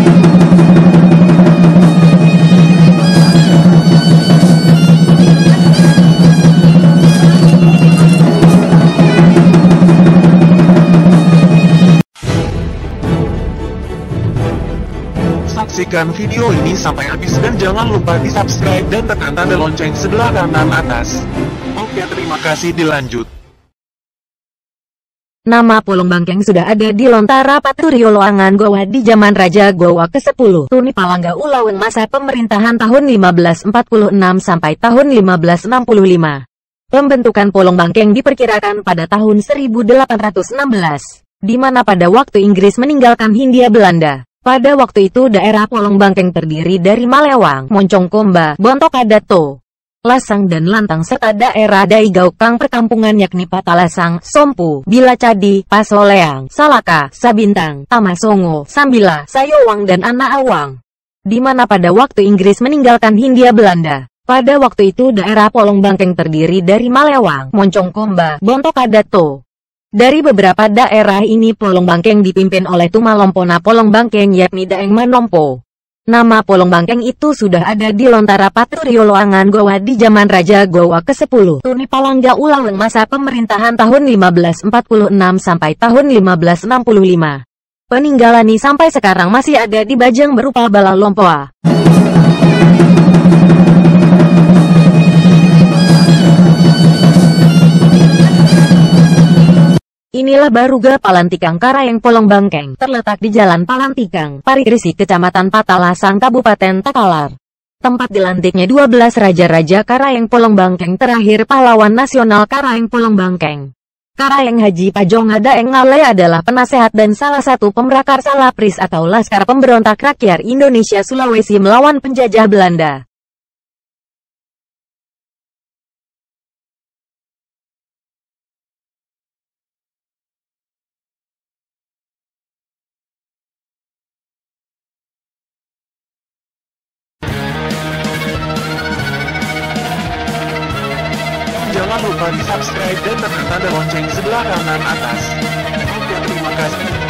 Saksikan video ini sampai habis dan jangan lupa di subscribe dan tekan tanda lonceng sebelah kanan atas. Oke, terima kasih, dilanjut. Nama Polong Bangkeng sudah ada di Lontara Paturio Loangan Gowa di zaman Raja Gowa ke-10 Tuni Palangga Ulaweng masa pemerintahan tahun 1546 sampai tahun 1565. Pembentukan Polong Bangkeng diperkirakan pada tahun 1816, di mana pada waktu Inggris meninggalkan Hindia Belanda. Pada waktu itu daerah Polong Bangkeng terdiri dari Malewang, Moncongkomba, Bontokadato, Lasang dan Lantang serta daerah Daigaukang perkampungan yakni Patalasang, Sompu, Bilacadi, Pasoleang, Salaka, Sabintang, Tamasongo, Sambila, Sayowang dan Anaawang. Di mana pada waktu Inggris meninggalkan Hindia Belanda. Pada waktu itu daerah Polong Bangkeng terdiri dari Malewang, Moncongkomba, Bontokadato. Dari beberapa daerah ini Polong Bangkeng dipimpin oleh Tumalompona Polong Bangkeng yakni Daeng Manompo. Nama Polong Bangkeng itu sudah ada di Lontara Paturio Loangan Gowa di zaman Raja Gowa ke-10 Tuni Palangga Ulaweng masa pemerintahan tahun 1546 sampai tahun 1565. Peninggalan ini sampai sekarang masih ada di Bajang berupa bala lompoa. Inilah Baruga Palantikang Karayeng Polong Bangkeng, terletak di Jalan Palantikang, Parikrisi, Kecamatan Patalasang, Kabupaten Takalar. Tempat dilantiknya 12 raja-raja Karayeng Polong Bangkeng terakhir pahlawan nasional Karayeng Polong Bangkeng. Karayeng Haji Pajonga Daeng Ngale adalah penasehat dan salah satu pemrakarsa Lapris atau Laskar Pemberontak Rakyat Indonesia Sulawesi melawan penjajah Belanda. Jangan lupa di subscribe dan tekan tanda lonceng sebelah kanan atas. Oke, terima kasih.